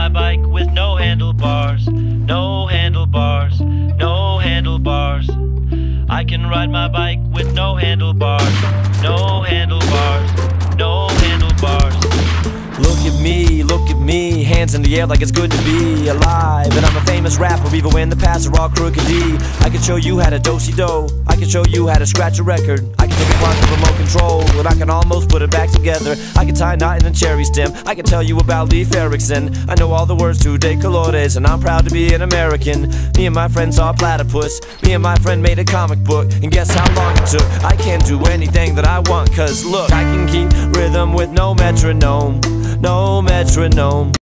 my bike with no handlebars. No handlebars, no handlebars. I can ride my bike with no handlebars. No handlebars, no handlebars. Look at me, hands in the air like it's good to be alive. And I'm a famous rapper, even when the paths are all crooked D. I can show you how to do-si-do, I can show you how to scratch a record. I can take apart the remote control, and I can almost put it back together. I can tie a knot in a cherry stem, I can tell you about Leif Erikson. I know all the words to De Colores, and I'm proud to be an American. Me and my friends saw a platypus, me and my friend made a comic book, and guess how long it took? I can do anything that I want, cause look, I can keep rhythm with no metronome. No metronome.